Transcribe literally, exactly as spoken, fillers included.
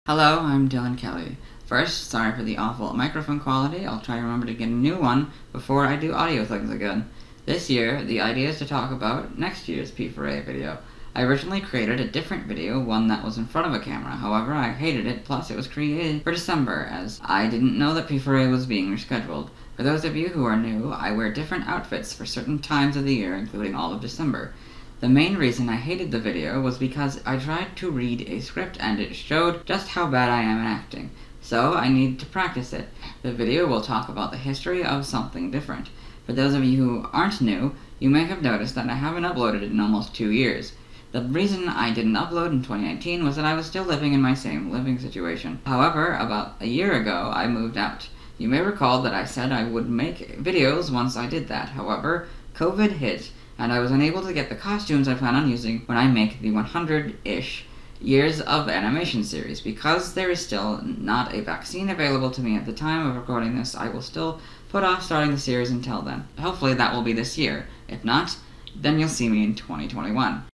Hello, I'm Dylan Kelly. First, sorry for the awful microphone quality. I'll try to remember to get a new one before I do audio things again. This year, the idea is to talk about next year's P four A video. I originally created a different video, one that was in front of a camera. However, I hated it, plus it was created for December, as I didn't know that P four A was being rescheduled. For those of you who are new, I wear different outfits for certain times of the year, including all of December. The main reason I hated the video was because I tried to read a script and it showed just how bad I am at acting. So I needed to practice it. The video will talk about the history of something different. For those of you who aren't new, you may have noticed that I haven't uploaded in almost two years. The reason I didn't upload in twenty nineteen was that I was still living in my same living situation. However, about a year ago, I moved out. You may recall that I said I would make videos once I did that. However, COVID hit, and I was unable to get the costumes I plan on using when I make the one hundred-ish years of animation series. Because there is still not a vaccine available to me at the time of recording this, I will still put off starting the series until then. Hopefully that will be this year. If not, then you'll see me in twenty twenty-one.